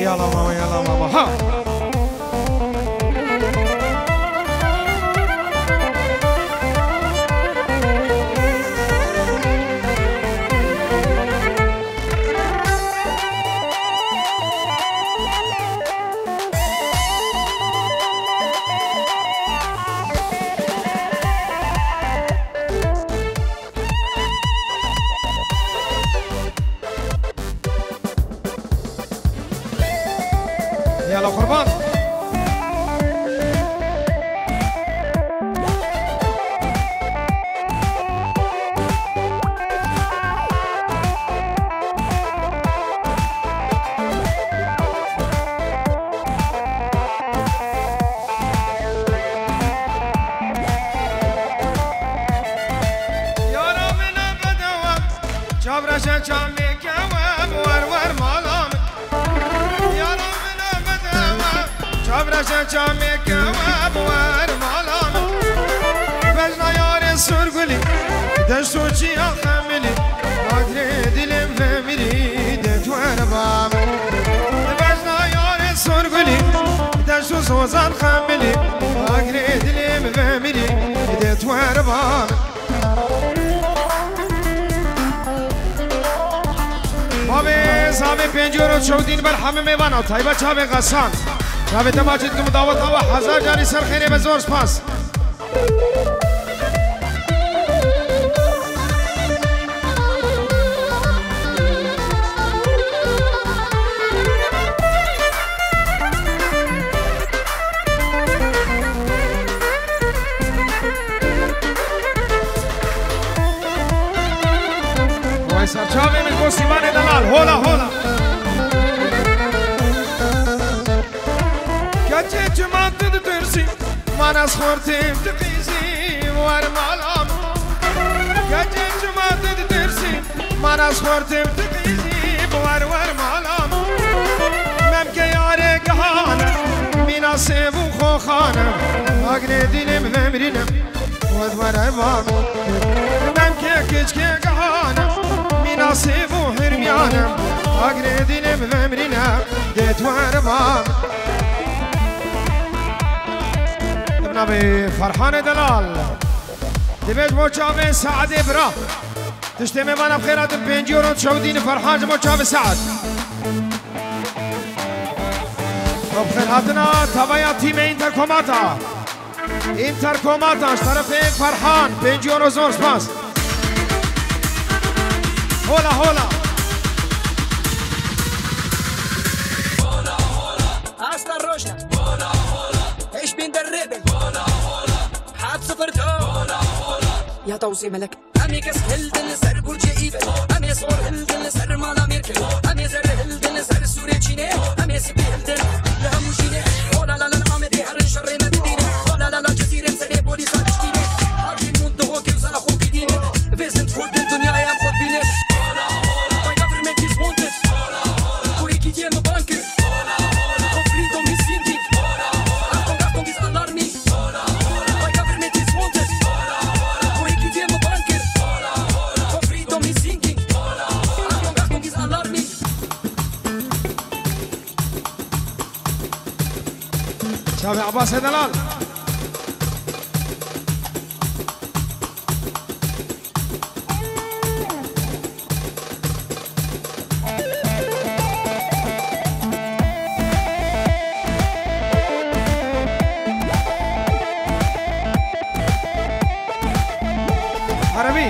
يلا ماما يلا ماما ها يلا قربان يارا من بدوام جابرشة جامي كواب ور مالام يارا جابرشة جامي كواب ور مالام بجنا ياري سرقلي دشتو جيا خملي أدري دلم فملي دت وربام بجنا ياري سرقلي دشتو سوزان خملي أدري دلم فملي دت وربام بابي زابي پنجورو چودین بر همه میوانو تایبا چاوی غسان چاوی تماجد که مداوت آوا 1000 جاری سر خیره بزور سپاس وای سر چاوی من گوسیوان دلال هولا هولا گچه جماعت درسی من از خورتیم تقیزی ور مالام گچه جماعت درسی من از خورتیم تقیزی ور مالام مم که یاره گهانم میناسب و خوخانم اگر دیلم ومرینم ود ور اربام مم که کچ که گهانم میناسب و هرمیانم اگر دیلم ومرینم دت ور اربام نبي فرحان دلال دبيت موچاوي سعد ابرا تشتمي وانا بخيرات بنجورو تشودين فرحان موچاوي سعد وبخيراتنا تبايا تيم انتركوماتا طرف فرحان بنجورو زور سپاس هولا هولا hasta roja ايش بين دربل حاب صفرتو يا توصي ملك امي كس هلدن سر برج ايفل امي صور هلدن سر مالا ميركل امي زر هلدن سر سوري تشيني امي سبي هلدن لها موشيني ولا لا لا امدي هرن شر مدينه ولا لا لا جزيره سر بوليس اشتيني حاجي مون دو كيف زلا خو كيديني فيزنت خود الدنيا يا خود بيني My government is wanted كوريكي ديال مبانكر freedom is sinking Afton is alarming My government is wanted كوريكي ديال مبانكر freedom is sinking Afton is alarming شافي عباس دلال عربي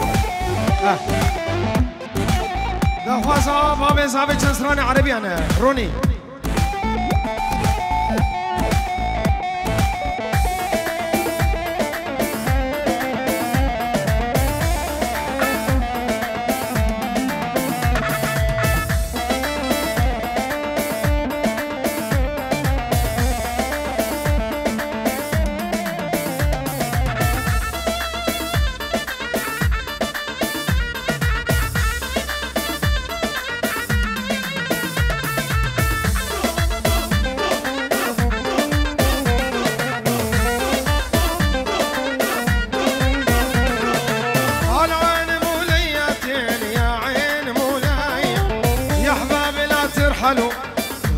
ده خوازا بابي زابي چنسراني عربي انا روني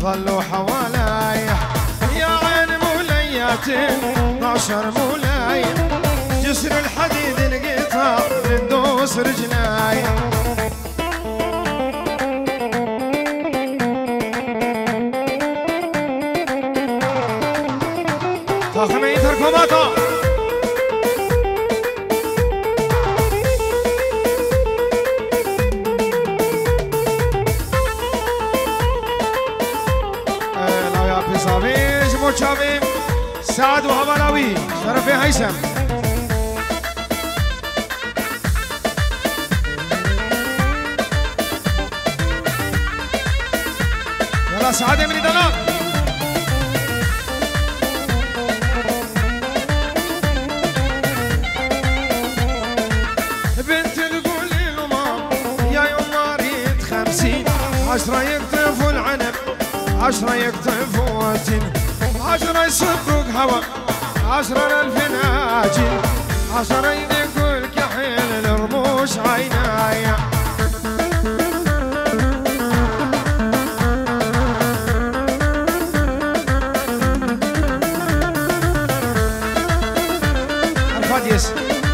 ظلوا حوالاي يا عين مولياتي 12 مولاي جسر الحديد لقيتها ندوس رجلاي طاقمين تركوباتا لا يا بيصابي جمهور شابي سعد وهبلاوي شرفي هيثم يلا سعد من دلال بنت تقولي له ما يا يوم مريض 50 10 يقطفوا العنب 10 يقطفوا وتن 10 يصبوك هوا 10 الفناجين 10 يقول كحيل الرموش عينايا الفاديس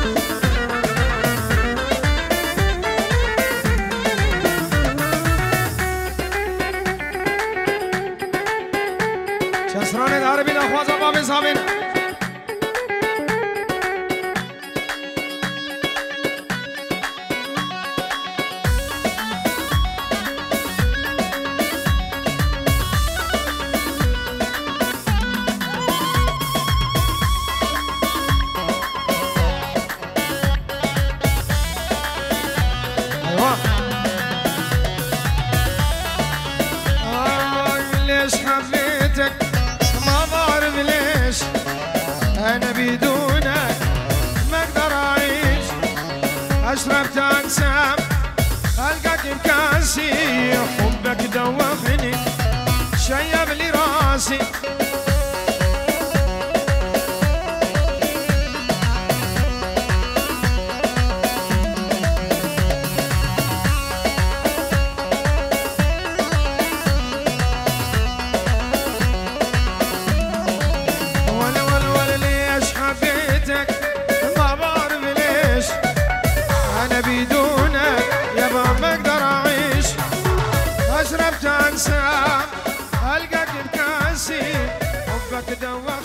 شسران العربي الأخوة بابي صابين ليش حبيتك ما بعرف ليش انا بدونك ما اقدر اعيش اشرب تنسام القاك بكاسي حبك دوخني شيب لي راسي بدونك يابا ما اقدر اعيش اشرب تنسى القاك بكاسي حبك دوخني